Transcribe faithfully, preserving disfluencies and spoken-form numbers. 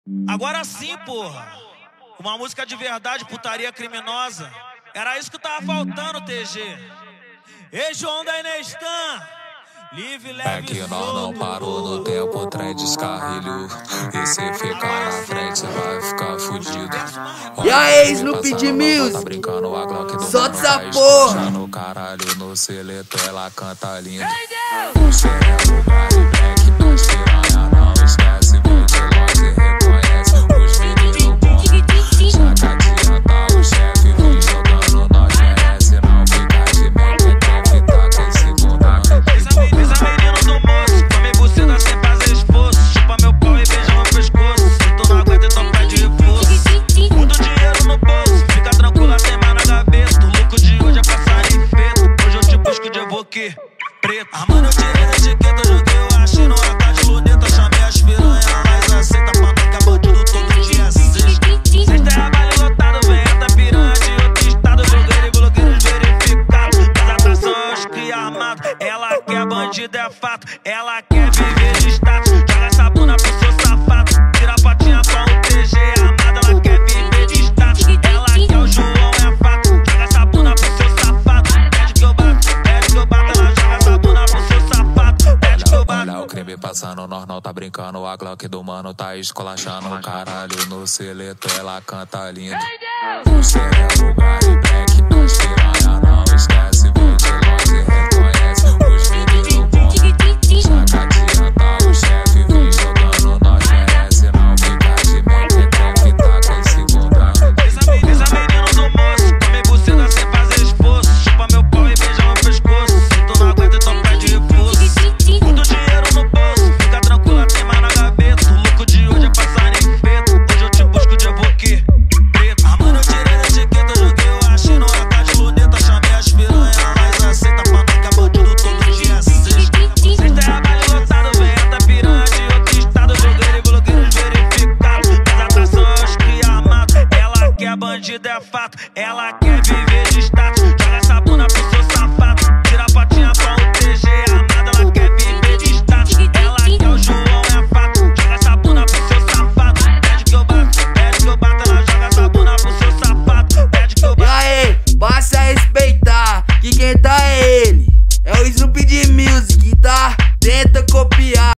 Agora sim, porra. Uma música de verdade, putaria criminosa. Era isso que tava faltando, T G. Ei, João da Inestan. Livre, leve, é que nós não parou no tempo, o trem descarrilhou. E se ficar na frente, cê vai ficar fudido. E aí, Snoopy Music? Tá brincando, a Glock do solta essa tá porra! No caralho, no seleto, ela canta lindo. Você é lugar e black, nós piranha não esquece. Vem de longe e reconhece os filhos do bom. Já que adianta o chefe, vem jogando, nós merece. Não fica de mente, tem que tá com esse bundão. Pisa menino do moço, come buceta sem fazer esforço. Chupa meu pau e beija meu pescoço. Se tu não aguenta, então pede reforço. Muito dinheiro no bolso, fica tranquila, tem mais na gaveta. O lucro de hoje é passarinho feito. Hoje eu te busco de evoque preto. Ah, mano, eu tirei a etiqueta, joguei o achei no A K de luneta. Chamei as piranhas, elas aceitam pra nós que é bandido todo dia sexta. Sexta é a baile lotado, vem essa piranha de outro estado. Joguei blogueiros verificados, mas a atração é os cria armado. Ela quer bandido, é fato, ela quer viver de status. Joga essa bunda pro seu safado, tira a fotinha com o T G armado. Ela quer viver de status, ela quer o João, é fato. Joga essa bunda pro seu safado, pede que eu bato, pede que eu bato. Ela joga essa bunda pro seu safado, pede que eu bato. Olha o crime passando, nós não tá brincando. A Glock do mano tá escolachando. Caralho, no seleto ela canta lindo. Você é lugar e black, nós piranha não esquece. Vem de longe e